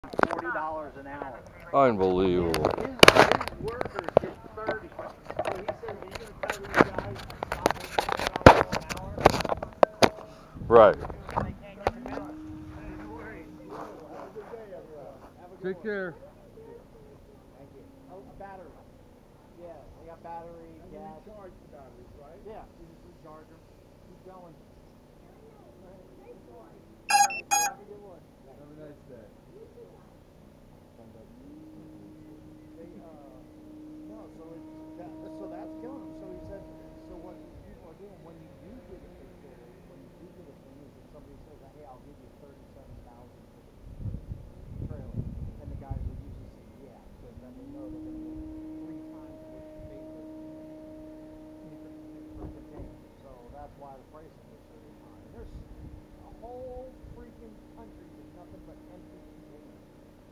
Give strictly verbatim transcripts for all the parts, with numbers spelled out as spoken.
forty dollars an hour. Unbelievable. His, his workers get thirty. So he says, are you going to tell these guys stop working ten dollars an hour? Right. They can't get the bill. No worries. Have a good day, everyone. Have a good Take one. care. Thank you. Oh, a battery. Yeah, they got battery, And you gas. recharge the batteries, right? Yeah, you just recharge them. Keep going. Have a good one. Have a nice day. They, uh, no, so it's that, so that's killing them. So he said, so what people are doing when you do get a when you do get a thing is if somebody says, hey, I'll give you thirty-seven thousand for the trailer, and the guys will usually say, yeah, because then they know they're going to get three times what you paid for for container. So that's why the prices are so high. And there's a whole freaking country with nothing but empty containers.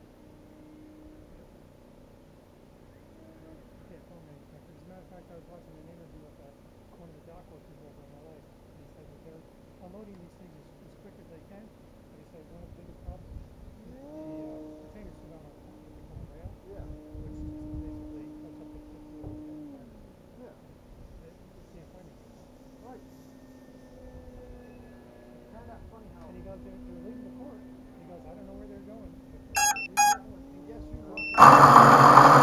Yeah, phone manufacturers. As a matter of fact, I was watching an interview with uh, one of the dock workers over in L A. And he said that they're unloading these things as, as quick as they can. But he said one of the biggest problems is the uh, containers sit on a what they call a rail, Yeah. which just basically cuts up the fifty or seventy-five percent. Yeah. They, they can't find anything. Right. It's kind of funny how. And he goes, they're, they're leaving the port. And he goes, I don't know where they're going, but they're leaving the port. And guess who runs?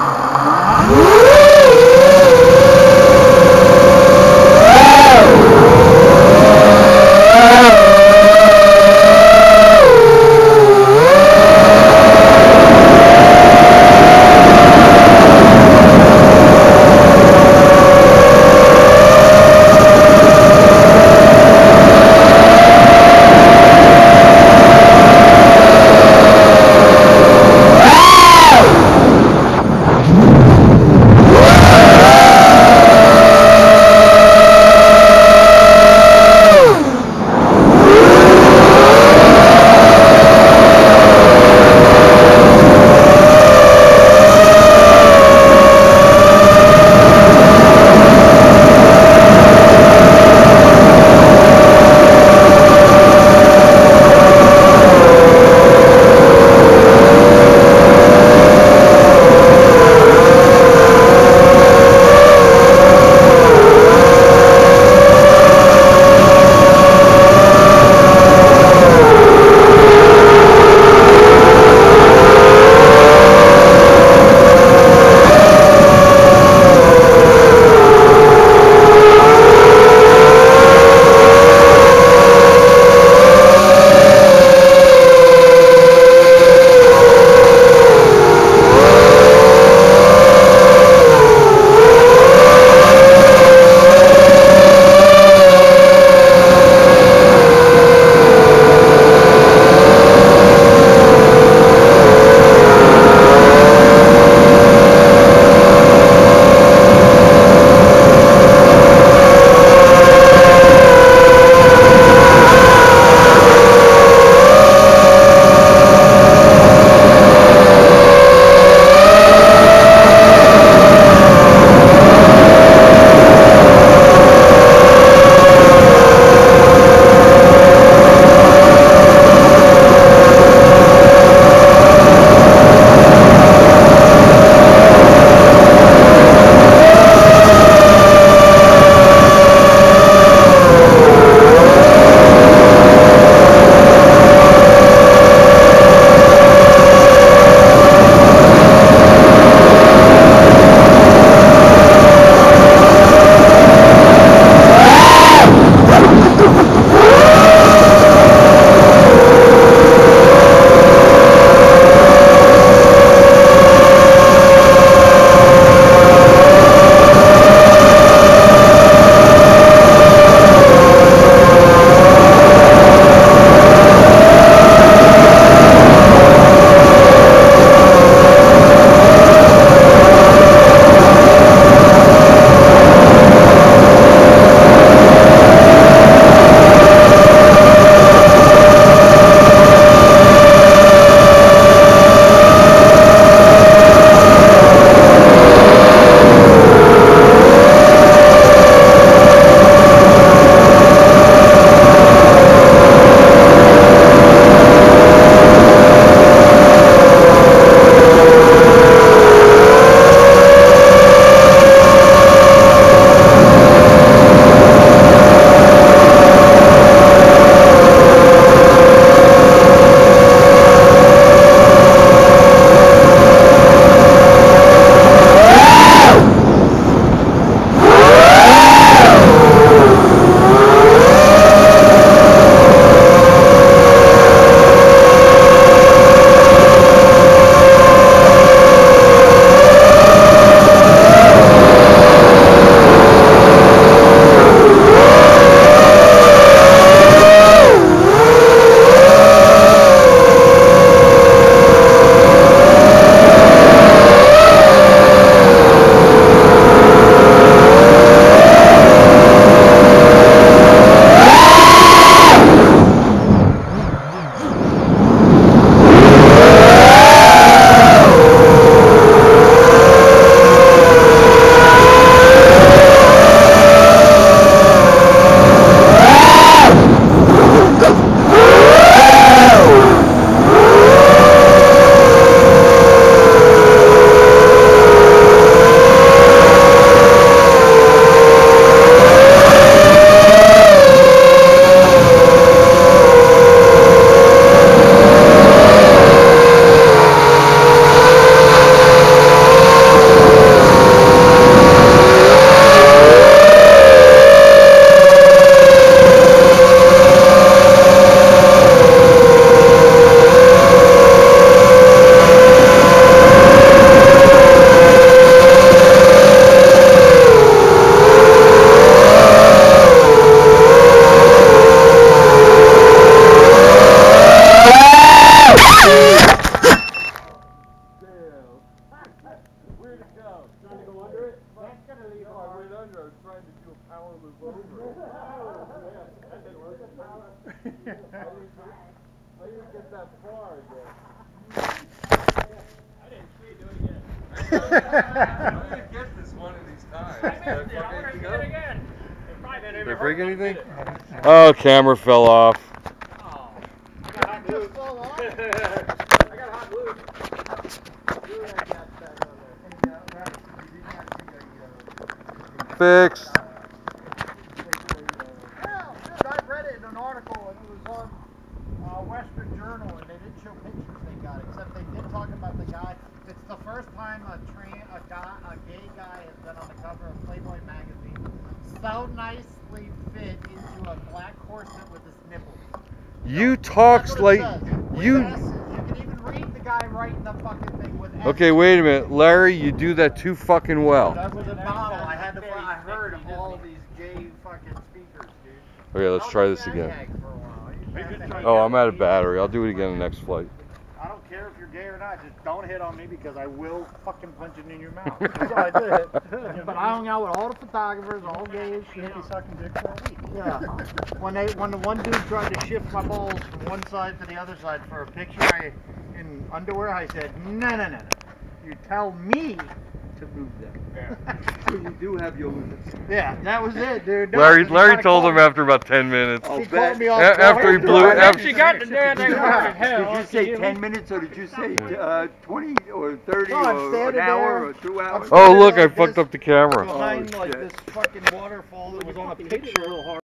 wonder, I was trying to do a power move over. That didn't work. I didn't get- I didn't get that far again. I didn't see you do it again. I'm gonna get this one of these times. I missed it. I want to get it again. It probably didn't Did even I break hurt me, anything? did it? Oh, camera fell off. Oh, I got hot glue. Fall off? I got hot glue. Glue that gas back on there. And, uh, Travis, you did not see the, uh, Fixed. Well, dude, I read it in an article and it was on uh, Western Journal and they didn't show pictures they got, except they did talk about the guy. It's the first time a tran a guy, a gay guy has been on the cover of Playboy magazine. So nicely fit into a black corset with his nipples. You That's talks what it like says, with you. S's. You can even read the guy writing the fucking thing with S's. Okay, wait a minute, Larry. You do that too fucking well. That was a model. I had to. I heard of all these gay fucking speakers, dude. Okay, let's I was try a this again. fag for a while. I used to have to hang Oh, out I'm out with of battery. I'll do it again the next flight. I don't care if you're gay or not. Just don't hit on me because I will fucking punch it in your mouth. That's all I did. But I hung out with all the photographers, all gay as shit. Be sucking dick for a week. Yeah. When they, when the one dude tried to shift my balls from one side to the other side for a picture I, in underwear, I said, no, no, no, no. You tell me to move them. So you do have your limits. Yeah, that was it, dude. No, Larry, he Larry kinda told caught him me- after about ten minutes. I'll He bet. called me off A- guard. after he blew it, I after she got the damn thing Yeah. working. Hell, Did you say you- ten minutes or did you say uh, twenty or thirty No, I'm or an standing hour there. or two hours? Oh, look, I Like fucked this. up the camera. Behind Oh, like shit. this fucking waterfall that was on a picture.